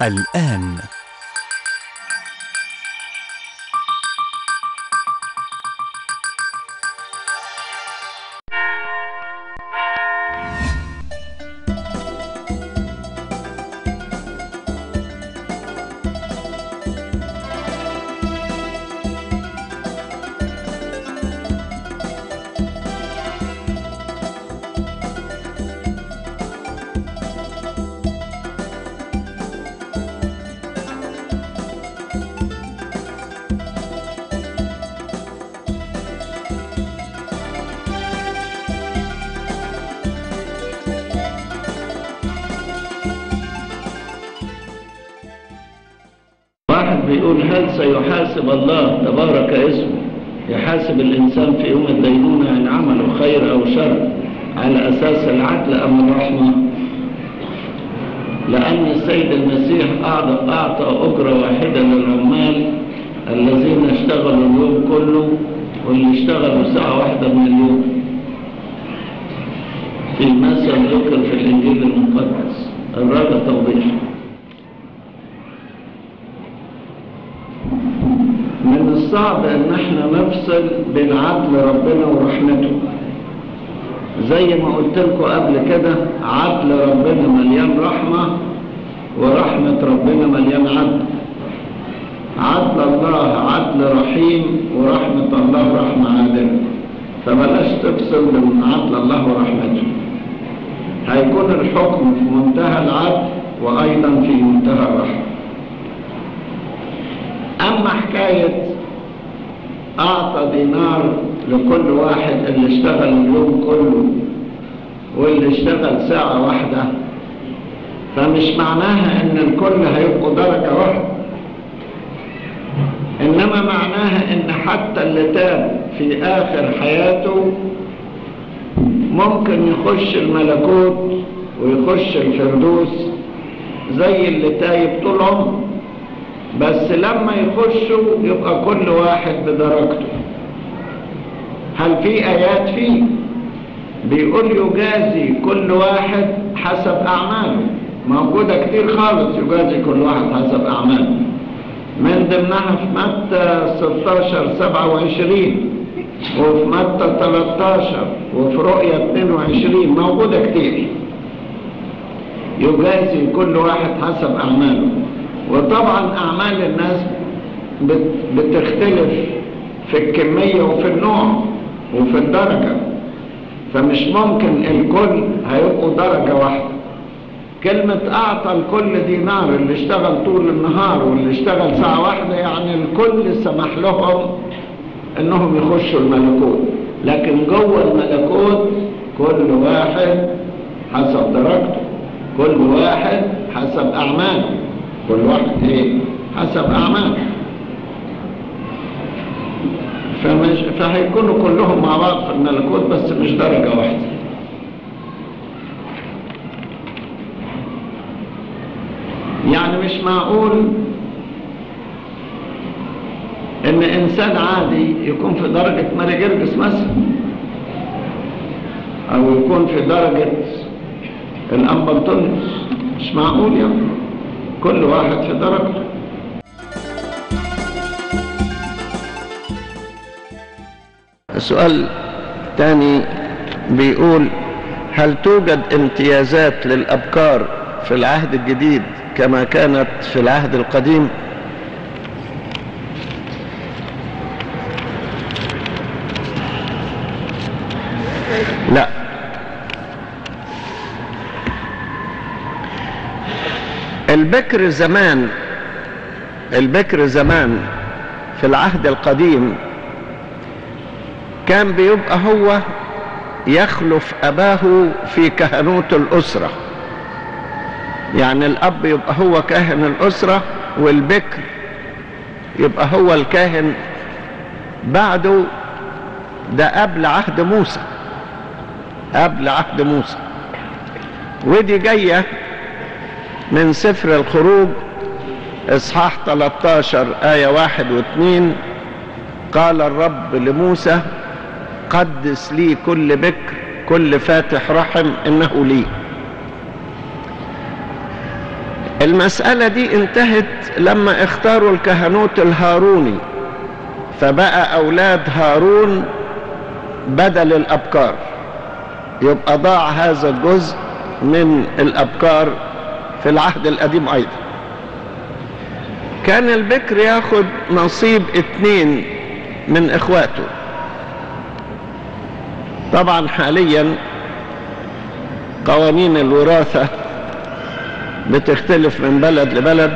الآن بيقول: هل سيحاسب الله تبارك اسمه يحاسب الإنسان في يوم الدينونة إن عمله خير أو شر على أساس العدل أم الرحمة؟ لأن السيد المسيح أعطى أجرة واحدة للعمال الذين اشتغلوا اليوم كله واللي اشتغلوا ساعة واحدة من اليوم، في مثل ذكر في الإنجيل المقدس. الراجع توضيح. من الصعب ان احنا نفصل بين عدل ربنا ورحمته. زي ما قلت لكم قبل كده، عدل ربنا مليان رحمة ورحمة ربنا مليان عدل. عدل الله عدل رحيم ورحمة الله رحمة عادلة، فبلاش تفصل بين عدل الله ورحمته. هيكون الحكم في منتهى العدل وايضا في منتهى الرحمة. أما حكاية أعطى دينار لكل واحد اللي اشتغل اليوم كله واللي اشتغل ساعة واحدة، فمش معناها إن الكل هيبقوا درجة واحدة، إنما معناها إن حتى اللي تاب في آخر حياته ممكن يخش الملكوت ويخش الفردوس زي اللي تايب طول عمره، بس لما يخشوا يبقى كل واحد بدرجته. هل في آيات فيه بيقول يجازي كل واحد حسب أعماله؟ موجودة كتير خالص، يجازي كل واحد حسب أعماله. من ضمنها في متى 16:27 وفي متى 13 وفي رؤية 22 موجودة كتير. يجازي كل واحد حسب أعماله. وطبعا أعمال الناس بتختلف في الكمية وفي النوع وفي الدرجة، فمش ممكن الكل هيبقوا درجة واحدة. كلمة أعطى الكل دينار، اللي اشتغل طول النهار واللي اشتغل ساعة واحدة، يعني الكل سمح لهم انهم يخشوا الملكوت، لكن جوه الملكوت كل واحد حسب درجته، كل واحد حسب أعماله، كل واحد حسب أعماله. فهيكونوا كلهم مع بعض في الملكوت بس مش درجة واحدة. يعني مش معقول ان انسان عادي يكون في درجة ماري جرجس مثلا، او يكون في درجة الأنبا أنطونيوس. مش معقول يعني، كل واحد في درجته. السؤال الثاني بيقول: هل توجد امتيازات للأبكار في العهد الجديد كما كانت في العهد القديم؟ لا. البكر زمان في العهد القديم كان بيبقى هو يخلف أباه في كهنوت الأسرة. يعني الأب يبقى هو كاهن الأسرة والبكر يبقى هو الكاهن بعده. ده قبل عهد موسى، ودي جاية من سفر الخروج إصحاح 13 آية 1 و2: قال الرب لموسى: قدس لي كل بكر، كل فاتح رحم إنه لي. المسألة دي انتهت لما اختاروا الكهنوت الهاروني، فبقى أولاد هارون بدل الأبكار، يبقى ضاع هذا الجزء من الأبكار في العهد القديم أيضا. كان البكر ياخد نصيب 2 من إخواته. طبعا حاليا قوانين الوراثة بتختلف من بلد لبلد،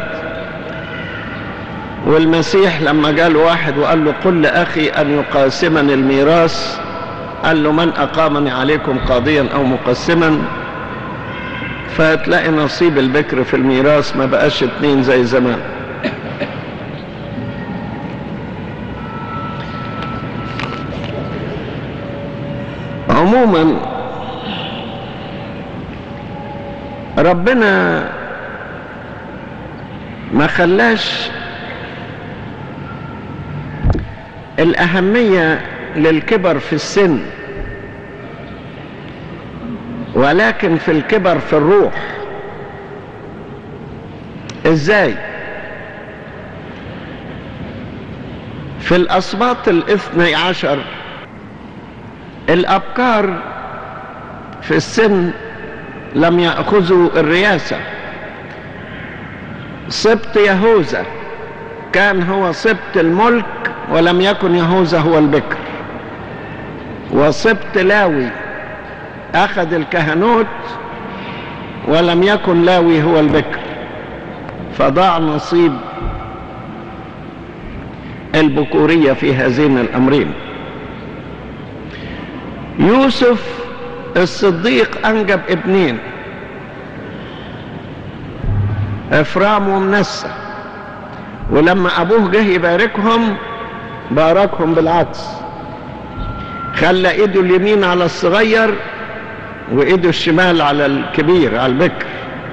والمسيح لما جاله واحد وقال له قل لأخي أن يقاسمني الميراث، قال له من أقامني عليكم قاضيا أو مقسما. فتلاقي نصيب البكر في الميراث ما بقاش 2 زي زمان. عموما ربنا ما خلاش الأهمية للكبر في السن، ولكن في الكبر في الروح. ازاي؟ في الأسباط 12 الأبكار في السن لم يأخذوا الرياسة. سبط يهوذا كان هو سبط الملك ولم يكن يهوذا هو البكر، وسبط لاوي أخذ الكهنوت ولم يكن لاوي هو البكر، فضاع نصيب البكورية في هذين الأمرين. يوسف الصديق أنجب 2، إفرام ومنسى، ولما أبوه جه يباركهم باركهم بالعكس، خلى إيده اليمين على الصغير وإيده الشمال على الكبير على البكر.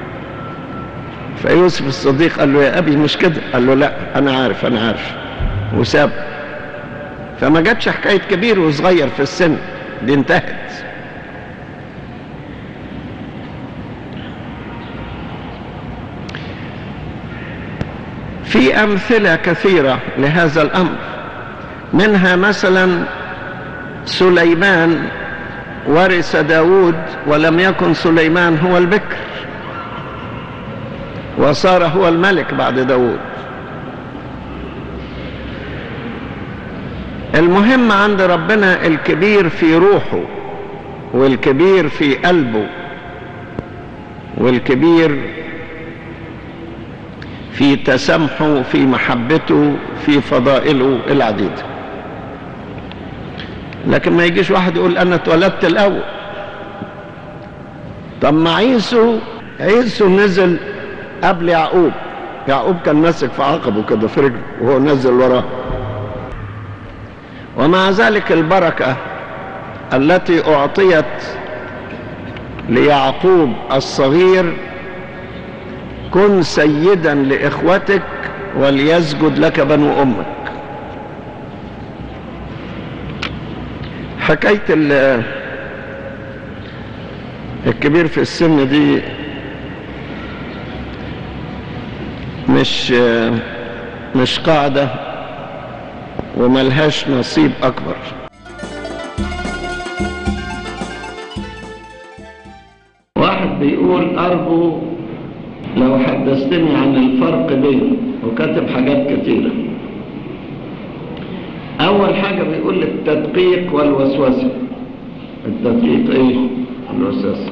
فيوسف الصديق قال له يا أبي مش كده، قال له لا أنا عارف وساب. فما جاتش حكاية كبير وصغير في السن، دي انتهت. في أمثلة كثيرة لهذا الأمر، منها مثلا سليمان ورث داود ولم يكن سليمان هو البكر، وصار هو الملك بعد داود. المهم عند ربنا الكبير في روحه، والكبير في قلبه، والكبير في تسامحه، في محبته، في فضائله العديدة. لكن ما يجيش واحد يقول أنا اتولدت الأول. طب ما عيسو نزل قبل يعقوب كان ماسك في عقبه كده في رجله وهو نزل وراه. ومع ذلك البركة التي أعطيت ليعقوب الصغير كن سيدا لإخوتك وليسجد لك بنو أمك. حكاية الكبير في السن دي مش قاعدة وملهاش نصيب أكبر. واحد بيقول أرجو لو حدثتني عن الفرق بينه، وكاتب حاجات كتيرة. أول حاجة بيقول التدقيق والوسوسة. التدقيق إيه؟ الوسوسة.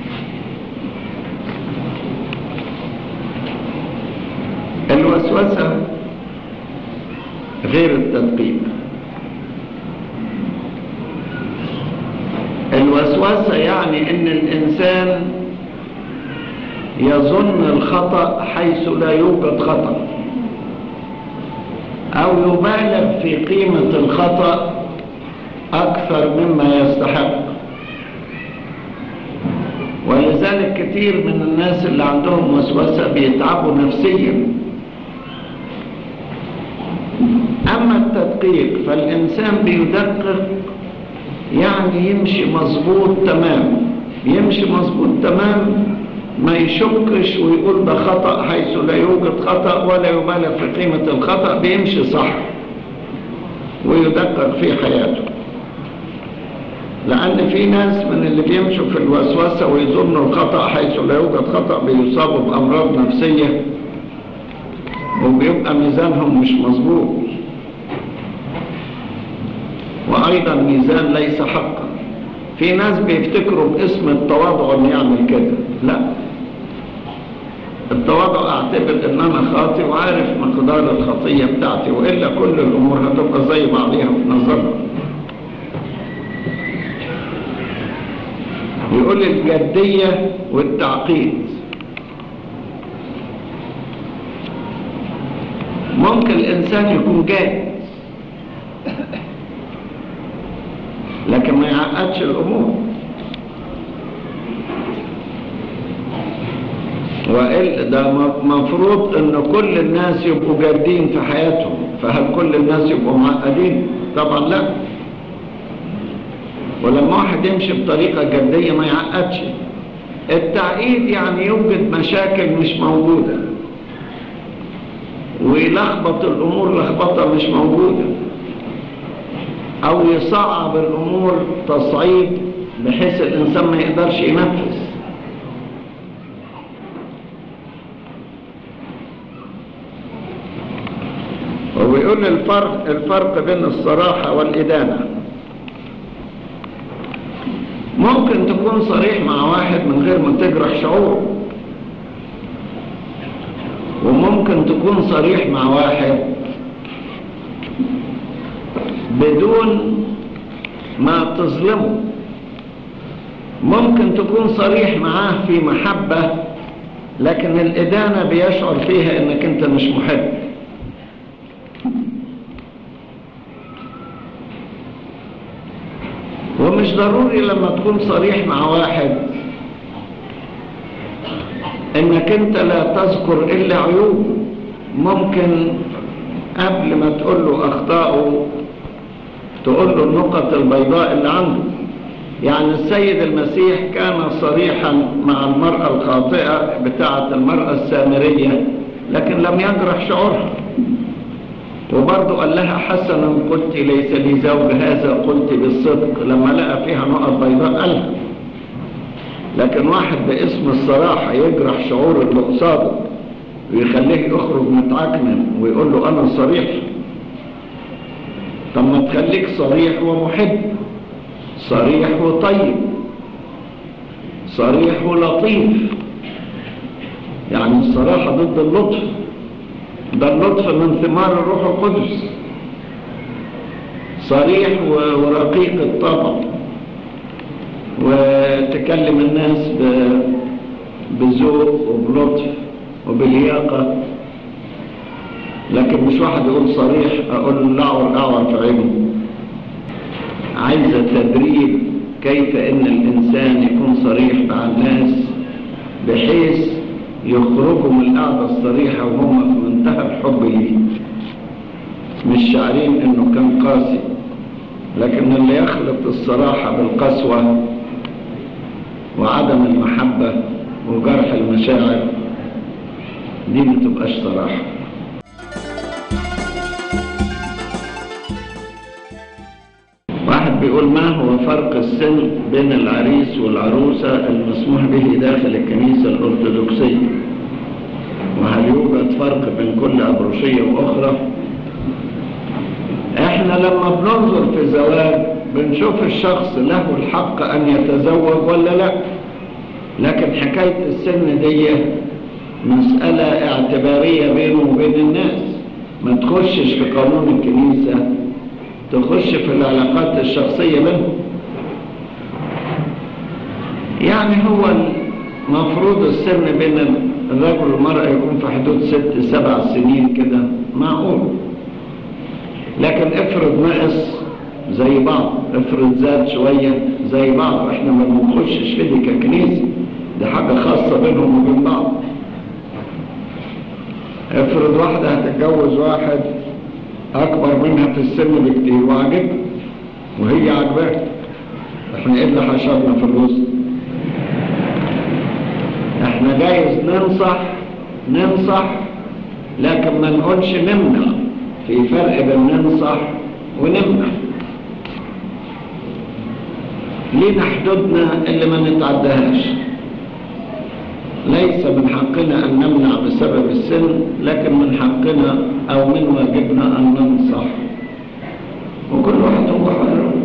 الوسوسة غير التدقيق. الوسوسة يعني إن الإنسان يظن الخطأ حيث لا يوجد خطأ، أو يبالغ في قيمة الخطأ أكثر مما يستحق. ولذلك كتير من الناس اللي عندهم وسوسة بيتعبوا نفسيا. أما التدقيق فالإنسان بيدقق، يعني يمشي مظبوط تمام. ما يشكش ويقول ده خطأ حيث لا يوجد خطأ ولا يبالغ في قيمة الخطأ، بيمشي صح ويدقق في حياته. لأن في ناس من اللي بيمشوا في الوسوسة ويظنوا الخطأ حيث لا يوجد خطأ بيصابوا بأمراض نفسية وبيبقى ميزانهم مش مظبوط، وأيضا ميزان ليس حقا. في ناس بيفتكروا باسم التواضع أن يعمل كده، لا، التواضع أعتبر أن أنا خاطئ وعارف مقدار الخطية بتاعتي، وإلا كل الأمور هتبقى زي بعضيها في نظرنا. يقول الجدية والتعقيد. ممكن الإنسان يكون جاد لكن ما يعقدش الأمور، وإلا ده مفروض أن كل الناس يبقوا جادين في حياتهم، فهل كل الناس يبقوا معقدين؟ طبعا لا. ولما واحد يمشي بطريقة جدية ما يعقدش. التعقيد يعني يوجد مشاكل مش موجودة ويلخبط الأمور لخبطة مش موجودة، أو يصعب الأمور تصعيد بحيث الإنسان ما يقدرش ينفذ. وبيقول الفرق بين الصراحة والإدانة. ممكن تكون صريح مع واحد من غير ما تجرح شعوره، وممكن تكون صريح مع واحد بدون ما تظلمه. ممكن تكون صريح معاه في محبة، لكن الإدانة بيشعر فيها إنك أنت مش محب. ومش ضروري لما تكون صريح مع واحد انك انت لا تذكر الا عيوبه. ممكن قبل ما تقول له اخطائه تقول له النقط البيضاء اللي عنده. يعني السيد المسيح كان صريحا مع المرأة الخاطئة بتاعة المرأة السامرية، لكن لم يجرح شعورها، وبرضه قال لها حسنا قلت ليس لي زوج، هذا قلت بالصدق، لما لقى فيها نقط بيضاء قالها. لكن واحد باسم الصراحة يجرح شعور اللي قصاده ويخليه يخرج متعكنن ويقول له أنا صريح. طب ما تخليك صريح ومحب، صريح وطيب، صريح ولطيف. يعني الصراحة ضد اللطف، ده اللطف من ثمار الروح القدس. صريح ورقيق الطبع، وتكلم الناس بذوق وبلطف وبلياقة. لكن مش واحد يقول صريح اقول له لعور اعور في عينه. عايزة تدريب كيف ان الانسان يكون صريح مع الناس بحيث يخرجوا من القعدة الصريحة وهم في منتهى الحب ليه، مش شاعرين انه كان قاسي. لكن اللي يخلط الصراحة بالقسوة وعدم المحبة وجرح المشاعر دي ما تبقاش صراحة. واحد بيقول ما هو فرق السن بين العريس والعروسة المسموح به داخل الكنيسة الأرثوذكسية؟ وهل يوجد فرق بين كل أبروشية وأخرى؟ احنا لما بننظر في الزواج بنشوف الشخص له الحق أن يتزوج ولا لا. لكن حكاية السن دي مسألة اعتبارية بينه وبين الناس، ما تخشش في قانون الكنيسة، تخش في العلاقات الشخصية بينهم. يعني هو المفروض السن بين الرجل والمرأة يكون في حدود 6-7 سنين كده، معقول. لكن افرض نقص زي بعض، افرض زاد شوية زي بعض، احنا ما بنخشش في دي ككنيسة، دي حاجة خاصة بينهم وبين بعض. افرض واحدة هتتجوز واحد أكبر منها في السن بكتير وعجبها وهي عجبها، احنا ايه اللي حشرنا في الوسط؟ احنا جايز ننصح لكن ما نقولش نمنع. في فرق بين ننصح ونمنع. لينا حدودنا اللي ما نتعدهاش. ليس من حقنا أن نمنع بسبب السن، لكن من حقنا أو من واجبنا أن ننصح، وكل واحد هو حر.